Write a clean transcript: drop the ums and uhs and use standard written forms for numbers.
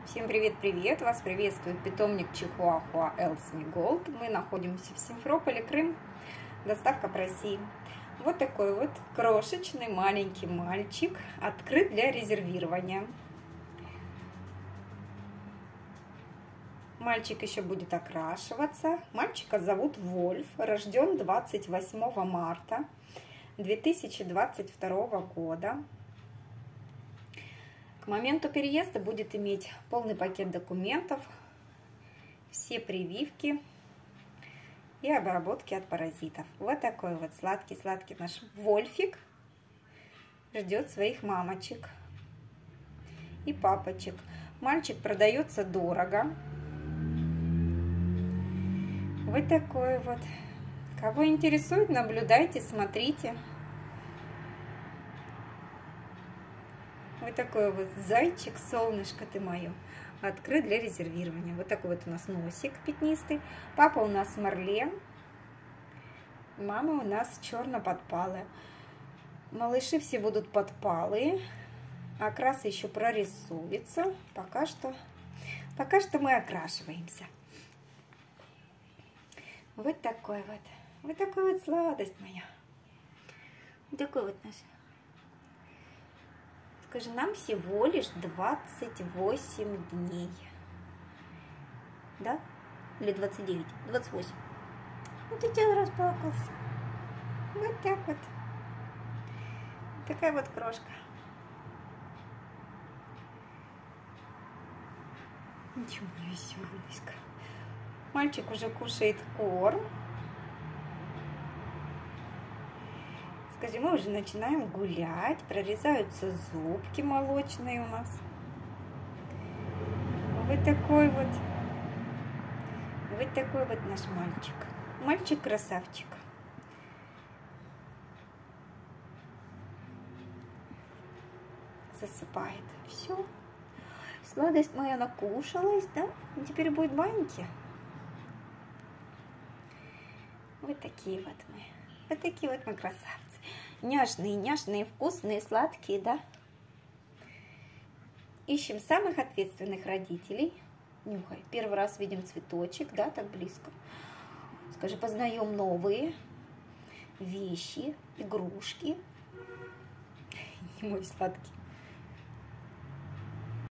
Всем привет-привет! Вас приветствует питомник Чихуахуа Элсми Голд. Мы находимся в Симферополе, Крым. Доставка по России. Вот такой вот крошечный маленький мальчик, открыт для резервирования. Мальчик еще будет окрашиваться. Мальчика зовут Вольф, рожден 28 марта 2022 года. К моменту переезда будет иметь полный пакет документов, все прививки и обработки от паразитов. Вот такой вот сладкий-сладкий наш Вольфик ждет своих мамочек и папочек. Мальчик продается дорого. Вот такой вот. Кого интересует, наблюдайте, смотрите. Вот такой вот зайчик, солнышко ты мое, открыт для резервирования. Вот такой вот у нас носик пятнистый. Папа у нас марлен, мама у нас черно-подпалая. Малыши все будут подпалые, окрас еще прорисуется. Пока что мы окрашиваемся. Вот такой вот сладость моя. Вот такой вот наш. Скажи, нам всего лишь 28 дней. Да? Или 29? 28. Вот и тело расплакался. Вот так вот. Такая вот крошка. Ничего не веселый. Мальчик уже кушает корм. Скажи, мы уже начинаем гулять, прорезаются зубки молочные у нас. Вот такой вот наш мальчик. Мальчик-красавчик. Засыпает. Все. Сладость моя накушалась, да? И теперь будет баньки. Вот такие вот мы. Вот такие вот мы красавцы. Няшные, няшные, вкусные, сладкие, да? Ищем самых ответственных родителей. Нюхай. Первый раз видим цветочек, да, так близко. Скажи, познаем новые вещи, игрушки. Мой сладкий.